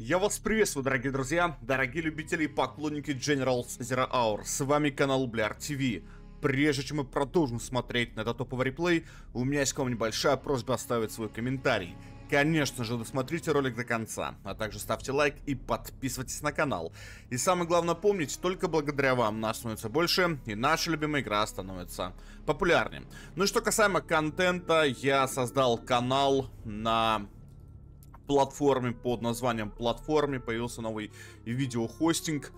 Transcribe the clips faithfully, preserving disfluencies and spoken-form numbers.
Я вас приветствую, дорогие друзья, дорогие любители и поклонники Generals Zero Hour. С вами канал Blyar ти ви. Прежде чем мы продолжим смотреть на этот топовый реплей, у меня есть к вам небольшая просьба оставить свой комментарий. Конечно же, досмотрите ролик до конца, а также ставьте лайк и подписывайтесь на канал. И самое главное помните, только благодаря вам нас становится больше, и наша любимая игра становится популярнее. Ну и что касаемо контента, я создал канал на платформе под названием Платформе, появился новый видеохостинг.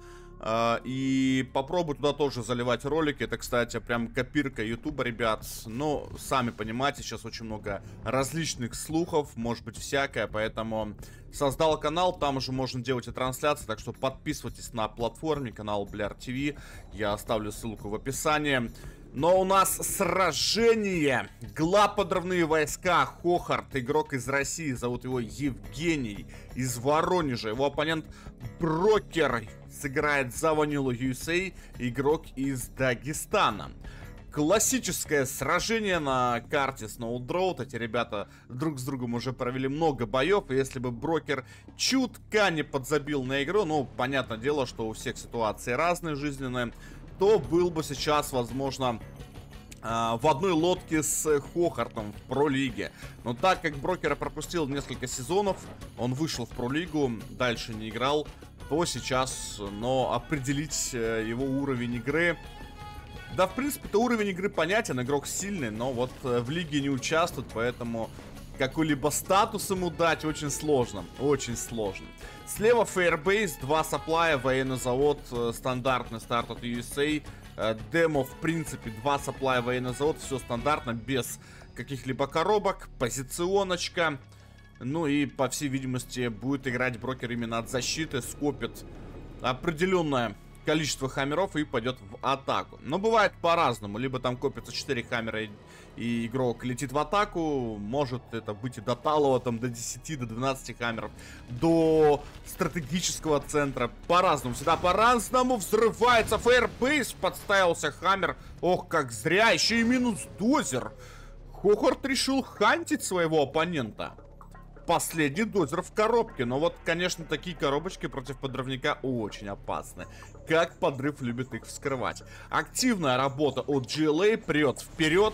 И попробую туда тоже заливать ролики. Это, кстати, прям копирка ютуба, ребят. Но, сами понимаете, сейчас очень много различных слухов, может быть всякое. Поэтому создал канал, там уже можно делать и трансляции. Так что подписывайтесь на платформе, канал Blyar ти ви. Я оставлю ссылку в описании. Но у нас сражение. Глаподрывные войска. Хохарт, игрок из России. Зовут его Евгений. Из Воронежа. Его оппонент Брокер. Сыграет за Ванилу ю эс эй. Игрок из Дагестана. Классическое сражение на карте Snowdrow. Эти ребята друг с другом уже провели много боев. И если бы Брокер чутка не подзабил на игру, ну, понятное дело, что у всех ситуации разные жизненные, то был бы сейчас, возможно, э, в одной лодке с Хохартом в Про-лиге. Но так как Брокера пропустил несколько сезонов, он вышел в Про-лигу, дальше не играл, то сейчас, но определить э, его уровень игры... Да, в принципе-то уровень игры понятен, игрок сильный, но вот э, в лиге не участвует, поэтому какой-либо статус ему дать очень сложно, очень сложно. Слева Firebase, два сапплая, военный завод, э, стандартный старт от ю эс эй, э, демо в принципе, два сапплая, военный завод, все стандартно, без каких-либо коробок, позиционочка. Ну и, по всей видимости, будет играть Брокер именно от защиты, скопит определенное количество хаммеров и пойдет в атаку. Но бывает по-разному. Либо там копится четыре хаммера и, и игрок летит в атаку. Может это быть и до талого, там до десяти, до двенадцати хаммеров. До стратегического центра. По-разному. Всегда по-разному. Взрывается Firebase. Подставился хаммер. Ох, как зря. Еще и минус дозер. Хохарт решил хантить своего оппонента. Последний дозер в коробке. Но вот, конечно, такие коробочки против подрывника очень опасны. Как подрыв любит их вскрывать. Активная работа от джи эл эй. Прет вперед.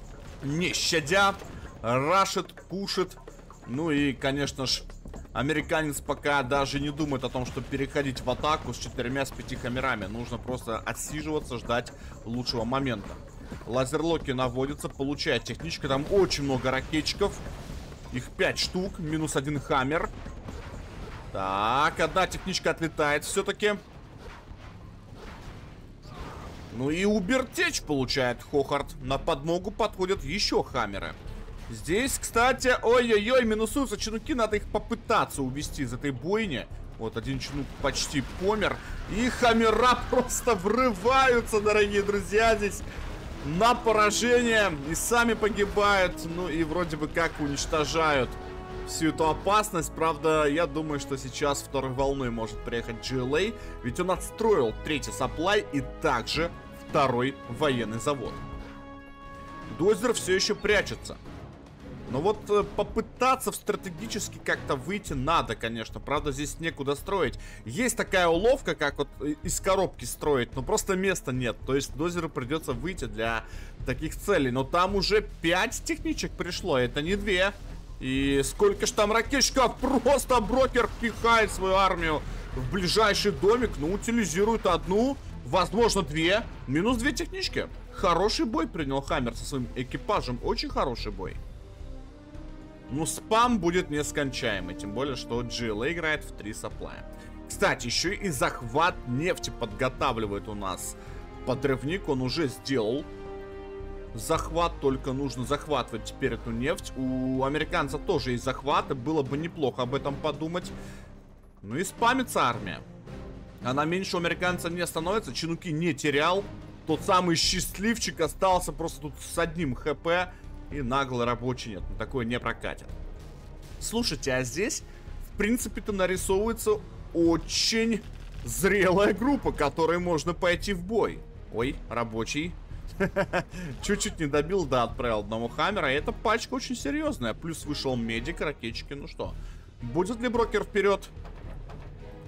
Не щадя. Рашит, пушит. Ну и, конечно ж, американец пока даже не думает о том, чтобы переходить в атаку с четырьмя, с пяти хаммерами. Нужно просто отсиживаться, ждать лучшего момента. Лазерлоки наводятся, получает техничка. Там очень много ракетчиков. Их пять штук, минус один хаммер. Так, одна техничка отлетает все-таки. Ну и убертечь получает Хохарт. На подмогу подходят еще хаммеры. Здесь, кстати, ой-ой-ой, минусуются чинуки. Надо их попытаться увести из этой бойни. Вот один чинук почти помер. И хаммера просто врываются, дорогие друзья, здесь на поражение, и сами погибают. Ну и вроде бы как уничтожают всю эту опасность. Правда, я думаю, что сейчас второй волной может приехать джи эл эй, ведь он отстроил третий сапплай и также второй военный завод. Дозер все еще прячется. Но вот э, попытаться в стратегически как-то выйти надо, конечно. Правда, здесь некуда строить. Есть такая уловка, как вот из коробки строить, но просто места нет. То есть дозеру придется выйти для таких целей. Но там уже пять техничек пришло, это не две. И сколько ж там ракетчиков. Просто Брокер пихает свою армию в ближайший домик. Ну, утилизирует одну, возможно, две. Минус две технички. Хороший бой принял хаммер со своим экипажем. Очень хороший бой. Ну, спам будет нескончаемый. Тем более, что джи эл эй играет в три сапплая. Кстати, еще и захват нефти подготавливает у нас подрывник. Он уже сделал захват. Только нужно захватывать теперь эту нефть. У американца тоже есть захваты. Было бы неплохо об этом подумать. Ну и спамится армия. Она меньше у американца не становится. Чинуки не терял. Тот самый счастливчик остался просто тут с одним хп. И нагло рабочий нет, но такое не прокатит. Слушайте, а здесь, в принципе-то, нарисовывается очень зрелая группа, которой можно пойти в бой. Ой, рабочий. Чуть-чуть не добил, да, отправил одного хаммера. И эта пачка очень серьезная. Плюс вышел медик, ракетчики. Ну что, будет ли Брокер вперед?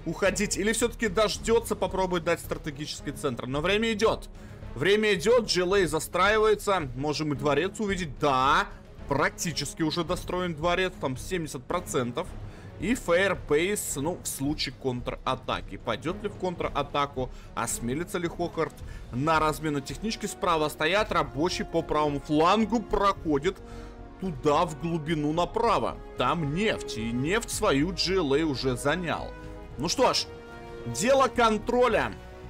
уходить. Или все-таки дождется, попробует дать стратегический центр. Но время идет. Время идет, джи эл эй застраивается. Можем и дворец увидеть. Да, практически уже достроен дворец. Там семьдесят процентов. И Фейрпейс, ну, в случае контратаки. Пойдет ли в контратаку? Осмелится ли Хохард на размену технички? Справа стоят. Рабочий по правому флангу проходит туда, в глубину направо. Там нефть. И нефть свою джи эл эй уже занял. Ну что ж, дело контроля.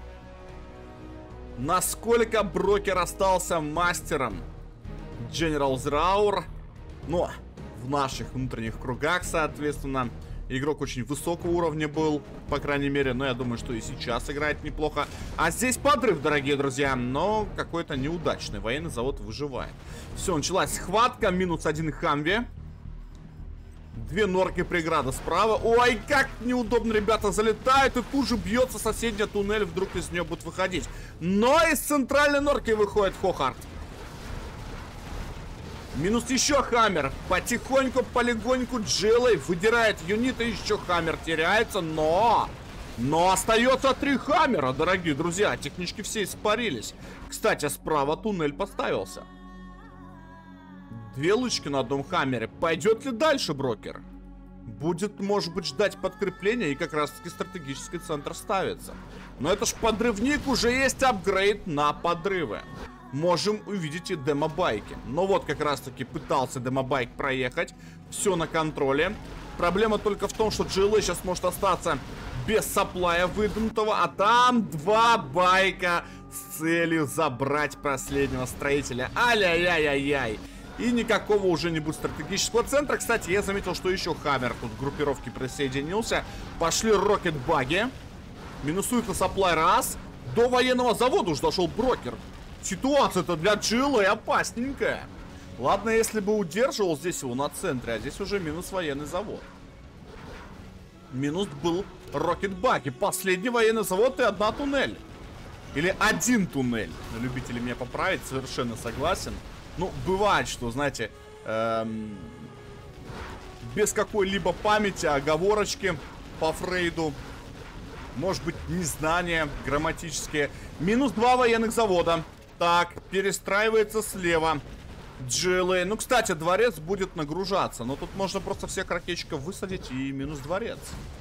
Насколько брокер остался мастером? General Zeraor. Но в наших внутренних кругах, соответственно, игрок очень высокого уровня был, по крайней мере. Но я думаю, что и сейчас играет неплохо. А здесь подрыв, дорогие друзья. Но какой-то неудачный. Военный завод выживает. Все, началась схватка. Минус один Хамви. Две норки преграда справа. Ой, как неудобно, ребята, залетают. И тут же бьется соседняя туннель. Вдруг из нее будут выходить. Но из центральной норки выходит Хохард. Минус еще Хаммер. Потихоньку, полегоньку джи эл эй выдирает юниты. Еще Хаммер теряется, но... Но остается три Хаммера, дорогие друзья. Технички все испарились. Кстати, справа туннель поставился. Две лычки на одном Хаммере. Пойдет ли дальше брокер? Будет, может быть, ждать подкрепления. И как раз-таки стратегический центр ставится. Но это ж подрывник. Уже есть апгрейд на подрывы. Можем увидеть и демобайки. Но вот как раз-таки пытался демобайк проехать. Все на контроле. Проблема только в том, что джи эл эй сейчас может остаться без сапплая выдуманного. А там два байка с целью забрать последнего строителя. Ай-яй-яй-яй-яй. И никакого уже не будет стратегического центра. Кстати, я заметил, что еще Хаммер тут к группировке присоединился. Пошли рокет-баги. Минусует на сапплай раз. До военного завода уже дошел брокер. Ситуация-то для джи эл эй опасненькая. Ладно, если бы удерживал здесь его на центре. А здесь уже минус военный завод. Минус был рокет-баги. Последний военный завод и одна туннель. Или один туннель. Любители меня поправить, совершенно согласен. Ну, бывает, что, знаете, эм, без какой-либо памяти, оговорочки по Фрейду, может быть, незнания грамматические. Минус два военных завода. Так, перестраивается слева джи эл эй. Ну, кстати, дворец будет нагружаться. Но тут можно просто всех ракетчиков высадить и минус дворец.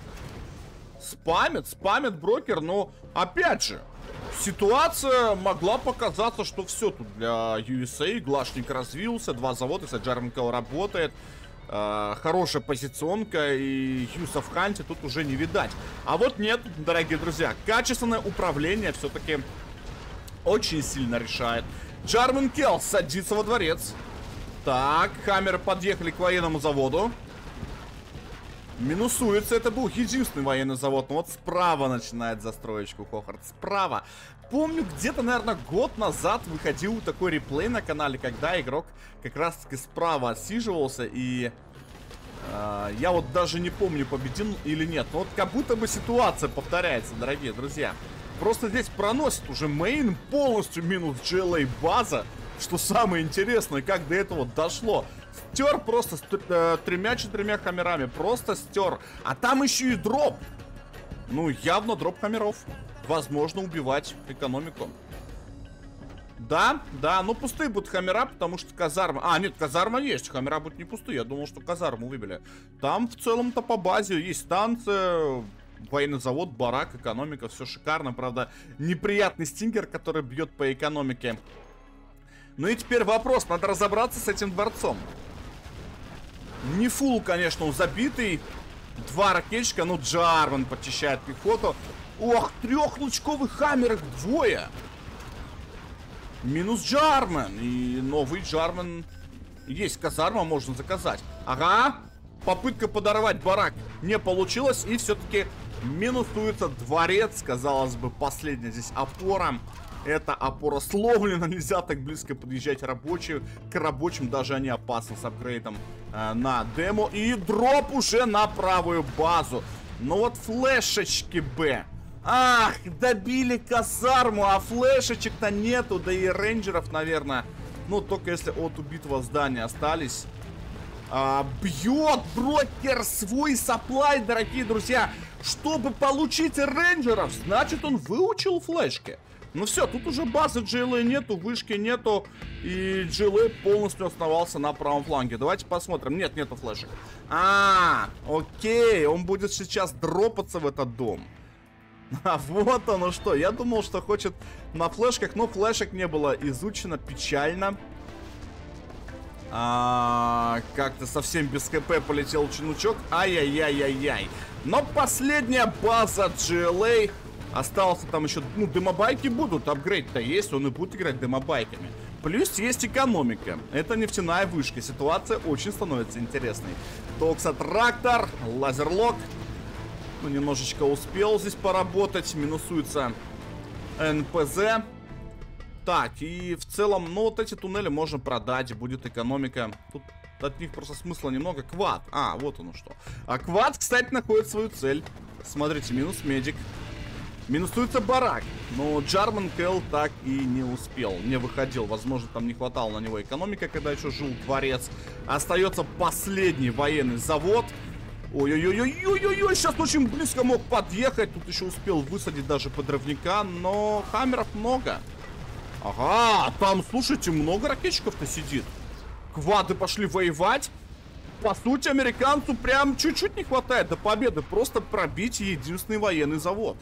Спамит, спамит брокер, но, опять же, ситуация могла показаться, что все тут для ю эс эй. Глашник развился, два завода, если Джарменкел работает. Э, хорошая позиционка, и Хьюса в Ханте тут уже не видать. А вот нет, дорогие друзья, качественное управление все-таки очень сильно решает. Джарменкел садится во дворец. Так, Хаммеры подъехали к военному заводу. Минусуется, это был единственный военный завод. Но вот справа начинает застроечку Хохард. Справа. Помню, где-то, наверное, год назад выходил такой реплей на канале, когда игрок как раз-таки справа отсиживался. И э, я вот даже не помню, победил или нет. Но вот как будто бы ситуация повторяется, дорогие друзья. Просто здесь проносит уже мейн полностью минус джи эл эй база. Что самое интересное, как до этого дошло. Стер просто с э, тремя-четырьмя хаммерами. Просто стер. А там еще и дроп. Ну, явно дроп хаммеров. Возможно, убивать экономику. Да, да, ну пустые будут хаммера, потому что казарма... А, нет, казарма есть, хаммера будут не пустые. Я думал, что казарму выбили. Там в целом-то по базе есть станция, военный завод, барак, экономика, все шикарно. Правда, неприятный стингер, который бьет по экономике. Ну и теперь вопрос, надо разобраться с этим дворцом. Не фул, конечно, он забитый. Два ракетчика, ну Джарман почищает пехоту. Ох, трехлучковых хаммеров двое. Минус Джарман. И новый Джарман. Есть казарма, можно заказать. Ага. Попытка подорвать барак не получилась. И все-таки минусуется дворец. Казалось бы, последняя здесь опора. Это опора сломлена. Нельзя так близко подъезжать рабочие. К рабочим даже они опасны с апгрейдом э, на демо. И дроп уже на правую базу. Но вот флешечки Б. Ах, добили казарму, а флешечек-то нету. Да и рейнджеров, наверное. Ну, только если от убитого здания остались. А, бьет брокер свой сапплай, дорогие друзья. Чтобы получить рейнджеров, значит, он выучил флешки. Ну все, тут уже базы джи эл эй нету, вышки нету. И джи эл эй полностью основался на правом фланге. Давайте посмотрим. Нет, нету флешек. А, окей, он будет сейчас дропаться в этот дом. А вот оно что. Я думал, что хочет на флешках, но флешек не было изучено. Печально. А, как-то совсем без ХП полетел чинучок. Ай-яй-яй-яй-яй. Но последняя база джи эл эй. Остался там еще, ну, демобайки будут. Апгрейд-то есть, он и будет играть демобайками. Плюс есть экономика. Это нефтяная вышка. Ситуация очень становится интересной. Токсотрактор, лазерлок. Ну, немножечко успел здесь поработать. Минусуется эн пэ зэ. Так, и в целом, ну, вот эти туннели можно продать. Будет экономика. Тут от них просто смысла немного. Квад. А, вот оно что. А квад, кстати, находит свою цель. Смотрите, минус медик. Минусуется барак. Но Джарман Кэл так и не успел. Не выходил. Возможно, там не хватало на него экономика, когда еще жил дворец. Остается последний военный завод. Ой-ой-ой-ой-ой-ой. Сейчас очень близко мог подъехать. Тут еще успел высадить даже подрывника. Но хаммеров много. Ага, там, слушайте, много ракетчиков-то сидит. Квады пошли воевать. По сути, американцу прям чуть-чуть не хватает до победы. Просто пробить единственный военный завод.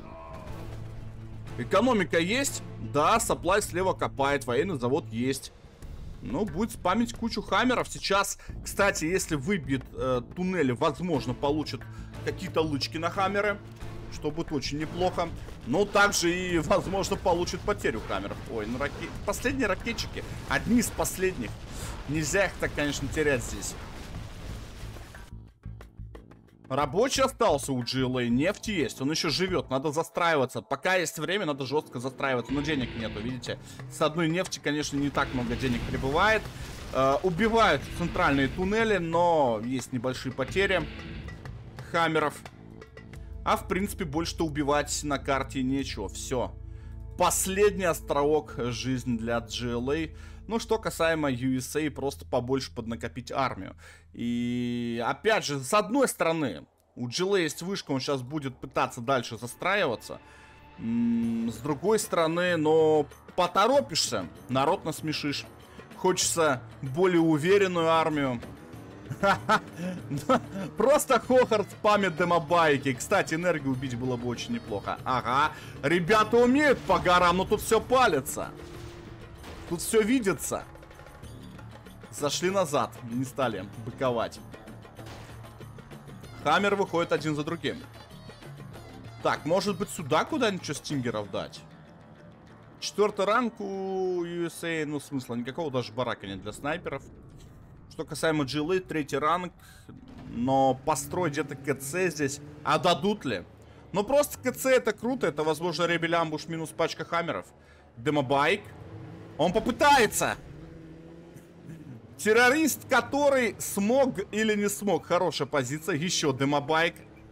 Экономика есть. Да, сапплай слева копает. Военный завод есть. Ну, будет спамить кучу хаммеров. Сейчас, кстати, если выбьет э, туннели, возможно, получит какие-то лычки на хаммеры. Что будет очень неплохо. Но также и, возможно, получит потерю хаммеров. Ой, ну раке... последние ракетчики. Одни из последних. Нельзя их так, конечно, терять здесь. Рабочий остался у джи эл эй, нефть есть, он еще живет, надо застраиваться. Пока есть время, надо жестко застраиваться, но денег нету, видите. С одной нефти, конечно, не так много денег прибывает. Э, убивают центральные туннели, но есть небольшие потери хаммеров. А в принципе больше-то убивать на карте нечего, все. Последний островок жизни для джи эл эй. Ну, что касаемо ю эс эй, просто побольше поднакопить армию. И, опять же, с одной стороны, у джи эл эй есть вышка, он сейчас будет пытаться дальше застраиваться. М-м, с другой стороны, но поторопишься, народ насмешишь. Хочется более уверенную армию. Просто Хохард спамит демобайки. Кстати, энергию убить было бы очень неплохо. Ага, ребята умеют по горам, но тут все палится. Тут все видится. Зашли назад, не стали быковать. Хаммер выходит один за другим. Так, может быть сюда куда-нибудь что стингеров дать? Четвертый ранг у ю эс эй, ну смысла никакого, даже барака нет для снайперов. Что касаемо джи эл эй, третий ранг. Но построить где-то ка цэ здесь. А дадут ли? Ну просто ка цэ это круто, это возможно ребель амбуш минус пачка хаммеров. Демобайк. Он попытается. Террорист, который смог или не смог. Хорошая позиция. Еще демобайк.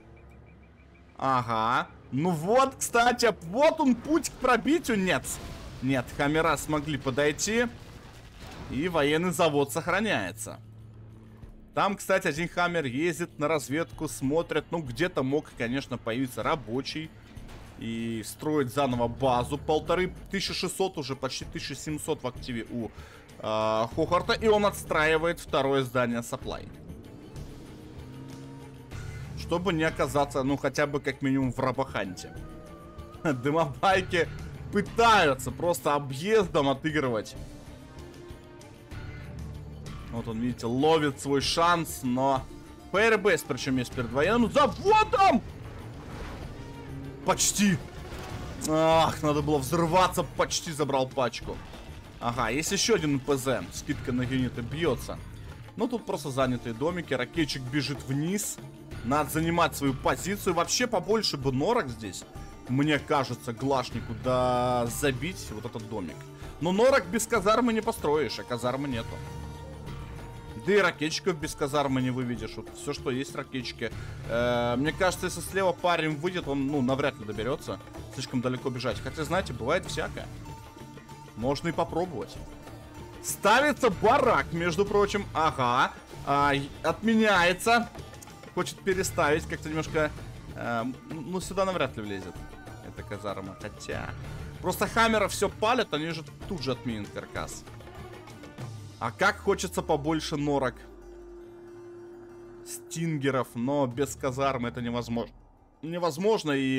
Ага. Ну вот, кстати, вот он путь к пробитию. Нет. Нет, хаммера смогли подойти. И военный завод сохраняется. Там, кстати, один хаммер ездит на разведку, смотрит. Ну, где-то мог, конечно, появиться рабочий. И строить заново базу. Полторы тысячи шестьсот, уже почти тысяча семьсот в активе у э, Хохарта. И он отстраивает второе здание сапплай. Чтобы не оказаться, ну, хотя бы как минимум в Рабаханте. Демобайки пытаются просто объездом отыгрывать. Вот он, видите, ловит свой шанс, но... ПРБС, причем есть перед военным заводом! Почти. Ах, надо было взрываться. Почти забрал пачку. Ага, есть еще один эн пэ зэ. Скидка на юниты бьется. Ну, тут просто занятые домики. Ракетчик бежит вниз. Надо занимать свою позицию. Вообще, побольше бы норок здесь. Мне кажется, глашнику да забить вот этот домик. Но норок без казармы не построишь, а казармы нету. Да и ракетчиков без казармы не выведешь. Вот все, что есть ракетчики. Э, мне кажется, если слева парень выйдет, он, ну, навряд ли доберется. Слишком далеко бежать. Хотя, знаете, бывает всякое. Можно и попробовать. Ставится барак, между прочим. Ага. А, отменяется. Хочет переставить. Как-то немножко... А, ну, сюда навряд ли влезет эта казарма. Хотя... Просто хаммеров все палят, они же тут же отменят каркас. А как хочется побольше норок. Стингеров. Но без казармы это невозможно. Невозможно и...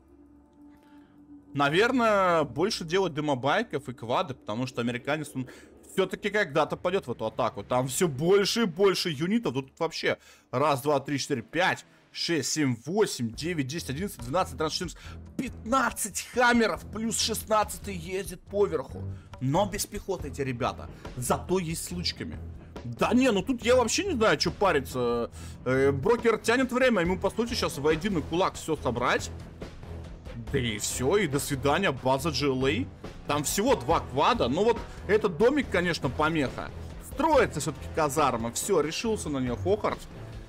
Наверное, больше делать дымобайков и квады, потому что американец, он все-таки когда-то пойдет в эту атаку. Там все больше и больше юнитов. Тут вообще раз, два, три, четыре, пять, шесть, семь, восемь, девять, десять, одиннадцать, двенадцать, тринадцать, четырнадцать, пятнадцать хаммеров, плюс шестнадцать ездит поверху. Но без пехоты эти ребята. Зато есть с лучками. Да не, ну тут я вообще не знаю, что париться. Э, брокер тянет время, ему по сути сейчас в один кулак все собрать. Да и все, и до свидания, база джи эл эй. Там всего два квада. Но вот этот домик, конечно, помеха. Строится все-таки казарма. Все, решился на нее Хохард.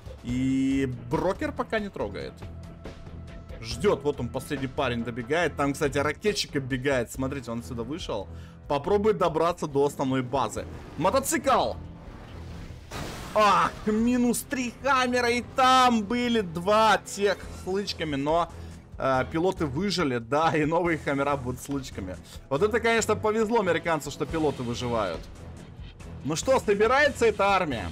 И брокер пока не трогает. Ждет, вот он, последний парень добегает. Там, кстати, ракетчик оббегает. Смотрите, он отсюда вышел. Попробует добраться до основной базы. Мотоцикл! Ах, минус три хаммера. И там были два тех с лычками, но... Пилоты выжили, да, и новые хаммера будут с лычками. Вот это, конечно, повезло американцу, что пилоты выживают. Ну что, собирается эта армия?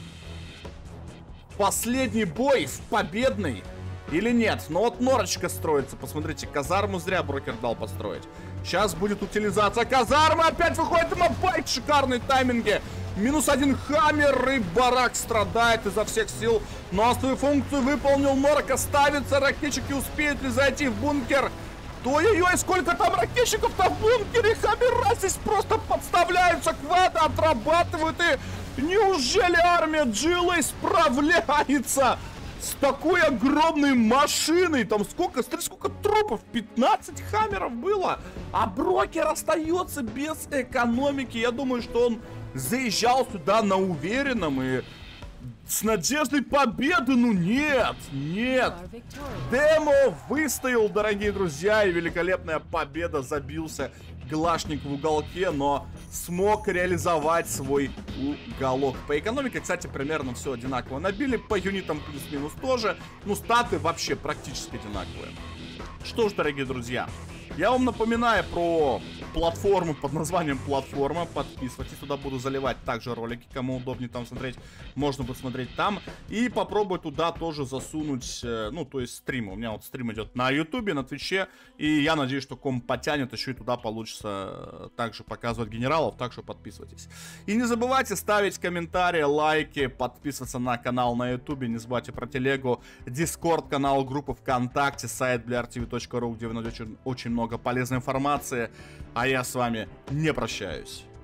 Последний бой в победный или нет? Ну вот норочка строится, посмотрите, казарму зря брокер дал построить. Сейчас будет утилизация казармы, опять выходит мобайк, шикарные тайминги. Минус один хаммер, и барак страдает изо всех сил. Но свою функцию выполнил Норка. Ставится, ракетчики успеют ли зайти в бункер? Ой-ой-ой, сколько там ракетчиков-то в бункере. Хаммера здесь просто подставляются, квады отрабатывают. И неужели армия джи эл эй справляется с такой огромной машиной? Там сколько, смотри, сколько трупов, пятнадцать хаммеров было. А брокер остается без экономики. Я думаю, что он... заезжал сюда на уверенном и с надеждой победы. Ну нет, нет. Демо выстоял, дорогие друзья, и великолепная победа. Забился Глашник в уголке, но смог реализовать свой уголок. По экономике, кстати, примерно все одинаково набили. По юнитам плюс-минус тоже. Ну, статы вообще практически одинаковые. Что ж, дорогие друзья, я вам напоминаю про платформу под названием Платформа. Подписывайтесь, туда буду заливать также ролики, кому удобнее там смотреть, можно будет смотреть там. И попробую туда тоже засунуть, ну, то есть стримы. У меня вот стрим идет на ютубе, на твиче. И я надеюсь, что комп потянет, еще и туда получится также показывать генералов. Так что подписывайтесь. И не забывайте ставить комментарии, лайки, подписываться на канал на ютубе. Не забывайте про телегу, дискорд, канал, группы ВКонтакте, сайт бляр ти ви точка ру, где вы найдете очень много полезной информации. А я с вами не прощаюсь.